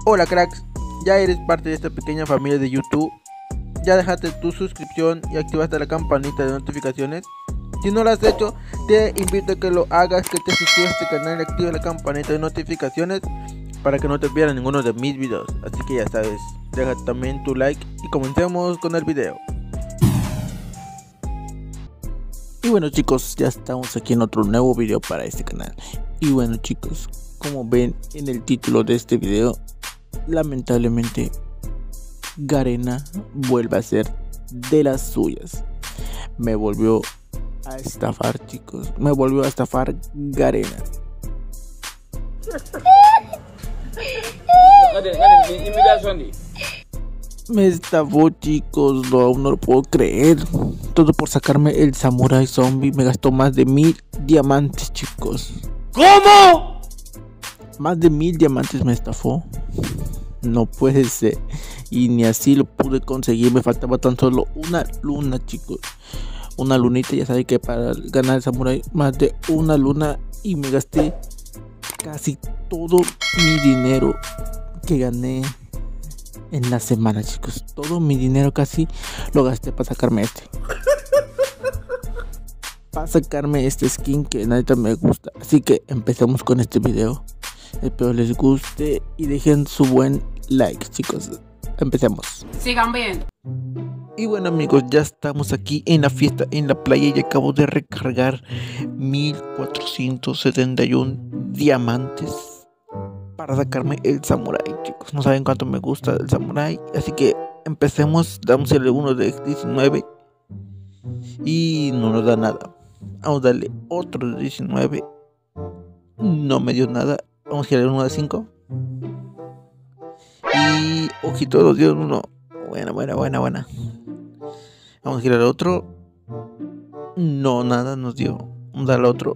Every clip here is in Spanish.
Hola cracks, ya eres parte de esta pequeña familia de YouTube. Ya dejaste tu suscripción y activaste la campanita de notificaciones. Si no lo has hecho, te invito a que lo hagas, que te suscribas a este canal y actives la campanita de notificaciones para que no te pierdas ninguno de mis videos. Así que ya sabes, deja también tu like y comencemos con el video. Y bueno chicos, ya estamos aquí en otro nuevo video para este canal. Y bueno chicos, como ven en el título de este video, lamentablemente Garena vuelve a ser de las suyas. Me volvió a estafar chicos, me volvió a estafar Garena. Me estafó chicos, aún no lo puedo creer. Todo por sacarme el Samurai Zombie. Me gastó más de 1000 diamantes chicos. ¿Cómo? Más de 1000 diamantes me estafó. No puede ser. Y ni así lo pude conseguir. Me faltaba tan solo una luna chicos. Una lunita, ya saben que para ganar el Samurai más de una luna. Y me gasté casi todo mi dinero que gané en la semana chicos. Todo mi dinero casi lo gasté para sacarme este. Para sacarme este skin que neta me gusta. Así que empecemos con este video. Espero les guste y dejen su buen like chicos. Empecemos. Sigan bien. Y bueno amigos, ya estamos aquí en la fiesta en la playa y acabo de recargar 1471 diamantes para sacarme el Samurai chicos. No saben cuánto me gusta el Samurai, así que empecemos. Damos el 1 de 19 y no nos da nada. Vamos a darle otro de 19, no me dio nada. Vamos a girar uno de 5 y ojito, nos dio uno. Buena. Vamos a girar otro. No, nada nos dio. Vamos a darle otro.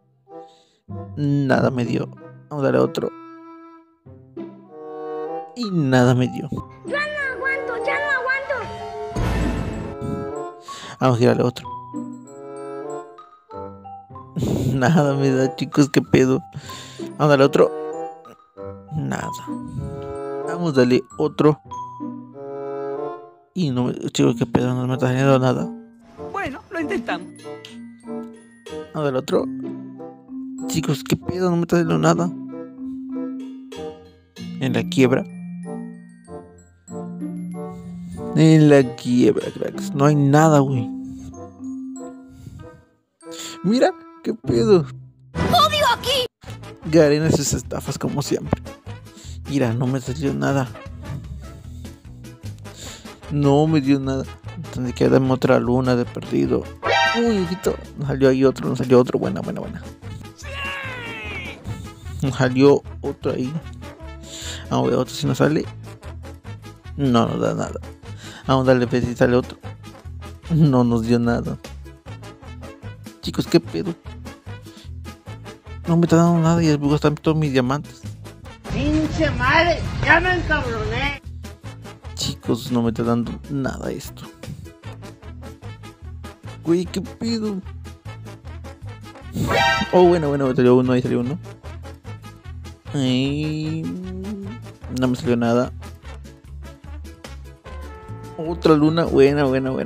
Nada me dio. Vamos a darle otro. Y nada me dio. Ya no aguanto. Vamos a girarle otro. Nada me da chicos, qué pedo. Vamos a darle otro. Nada. Vamos a darle otro. Y no, chicos, qué pedo, no me está saliendo nada. Bueno, lo intentamos. Vamos a darle otro. Chicos, qué pedo, no me está saliendo nada. En la quiebra. En la quiebra, cracks. No hay nada, güey. Mira, qué pedo. ¡Odio aquí! Garena sus estafas como siempre. Mira, no me salió nada. No me dio nada. Tendré que darme otra luna de perdido. Uy, ojito. Nos salió ahí otro, nos salió otro. Buena. Nos salió otro ahí. Vamos a ver otro si nos sale. No nos da nada. Vamos a darle ver si sale otro. No nos dio nada. Chicos, qué pedo. No me está dando nada y el bugo están todos mis diamantes. ¡Pinche madre! ¡Ya me encabroné! Chicos, no me está dando nada esto. Güey, qué pedo. Oh, bueno, ahí salió uno. Ay, no me salió nada. Otra luna, buena.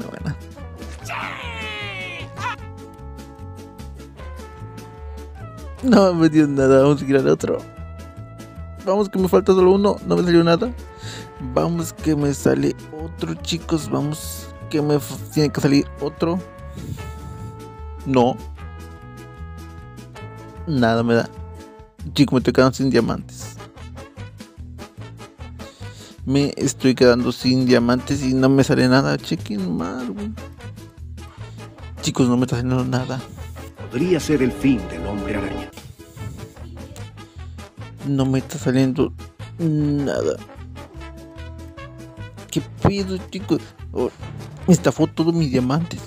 No me dio nada, vamos a girar otro. Vamos que me falta solo uno, no me salió nada. Vamos que me sale otro chicos, vamos que me tiene que salir otro. No. Nada me da. Chicos, me estoy quedando sin diamantes. Me estoy quedando sin diamantes y no me sale nada. Chequen mal, güey. Chicos, no me está saliendo nada. Podría ser el fin del hombre araña. No me está saliendo nada. ¿Qué pedo, chicos? Oh, me estafó todos mis diamantes.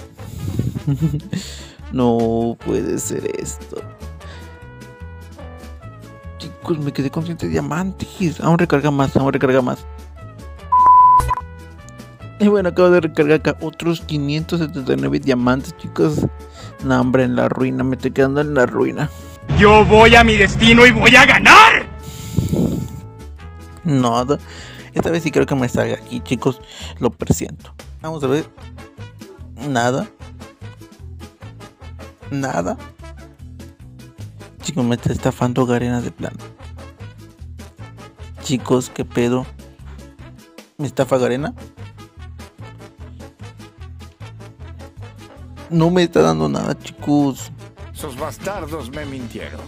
No puede ser esto. Chicos, me quedé con 100 diamantes. Vamos a recargar más. Y bueno, acabo de recargar acá otros 579 diamantes, chicos. No, hombre, en la ruina, me estoy quedando en la ruina. Yo voy a mi destino y voy a ganar. Nada. Esta vez sí creo que me salga aquí, chicos. Lo presiento. Vamos a ver. Nada. Nada. Chicos, me está estafando Garena de plano. Chicos, ¿qué pedo? ¿Me estafa Garena? No me está dando nada, chicos. Esos bastardos me mintieron.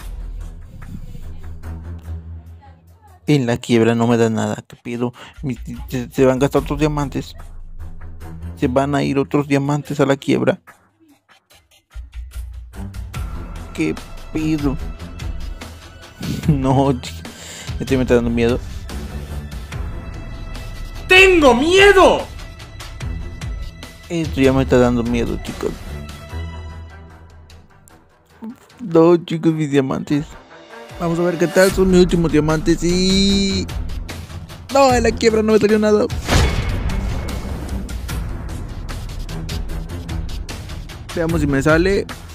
En la quiebra no me da nada. ¿Qué pedo? Se van a gastar otros diamantes. Se van a ir otros diamantes a la quiebra. ¿Qué pedo? No, este me está dando miedo. ¡Tengo miedo! Esto ya me está dando miedo, chicos. No, chicos, mis diamantes. Vamos a ver qué tal son mis últimos diamantes y... No, en la quiebra no me salió nada. Veamos si me sale.